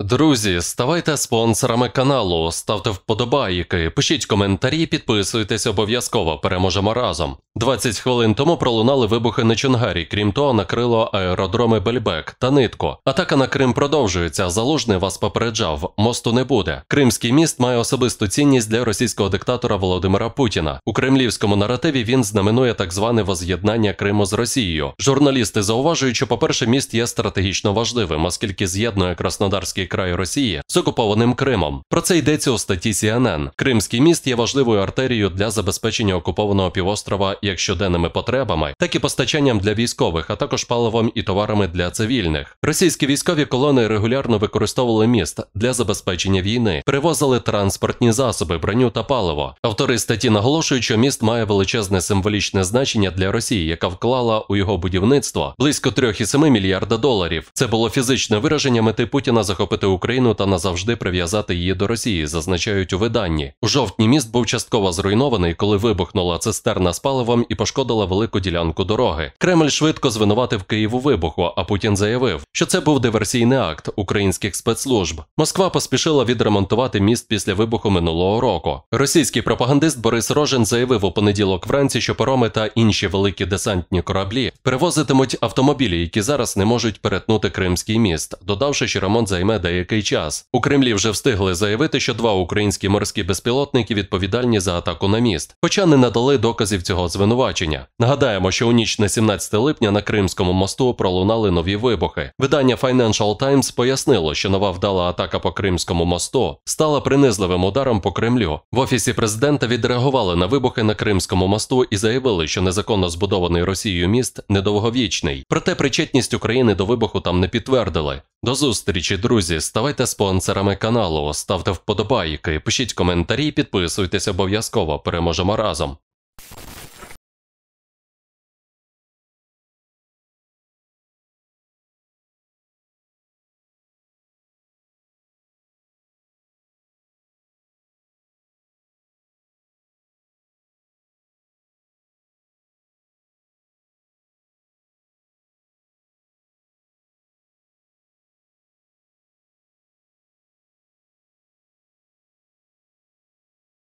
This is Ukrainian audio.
Друзі, ставайте спонсорами каналу, ставте вподобайки, пишіть коментарі, підписуйтесь обов'язково, переможемо разом. 20 хвилин тому пролунали вибухи на Чонгарі, крім того, накрило аеродроми Бельбек та Нитко. Атака на Крим продовжується, а Залужний вас попереджав, мосту не буде. Кримський міст має особисту цінність для російського диктатора Володимира Путіна. У кремлівському наративі він знаменує так зване воз'єднання Криму з Росією. Журналісти зауважують, що, по-перше, міст є стратегічно важливим, оскільки з'єднує Краснодарський край Росії з окупованим Кримом. Про це йдеться у статті CNN. Кримський міст є важливою артерією для забезпечення окупованого півострова як щоденними потребами, так і постачанням для військових, а також паливом і товарами для цивільних. Російські військові колони регулярно використовували міст для забезпечення війни, перевозили транспортні засоби, броню та паливо. Автори статті наголошують, що міст має величезне символічне значення для Росії, яка вклала у його будівництво близько 3,7 мільярда доларів. Це було фізичне вираження мети Путіна захопити Україну та назавжди прив'язати її до Росії, зазначають у виданні. У жовтні міст був частково зруйнований, коли вибухнула цистерна з паливом і пошкодила велику ділянку дороги. Кремль швидко звинуватив Київ у вибуху, а Путін заявив, що це був диверсійний акт українських спецслужб. Москва поспішила відремонтувати міст після вибуху минулого року. Російський пропагандист Борис Рожин заявив у понеділок вранці, що пароми та інші великі десантні кораблі перевозитимуть автомобілі, які зараз не можуть перетнути Кримський міст, додавши, що ремонт займе деякий час. У Кремлі вже встигли заявити, що 2 українські морські безпілотники відповідальні за атаку на міст, хоча не надали доказів цього звинувачення. Нагадаємо, що у ніч на 17 липня на Кримському мосту пролунали нові вибухи. Видання Financial Times пояснило, що нова вдала атака по Кримському мосту стала принизливим ударом по Кремлю. В Офісі президента відреагували на вибухи на Кримському мосту і заявили, що незаконно збудований Росією міст недовговічний. Проте причетність України до вибуху там не підтвердили. До зустрічі, друзі, ставайте спонсорами каналу, ставте вподобайки, пишіть коментарі, підписуйтесь обов'язково, переможемо разом.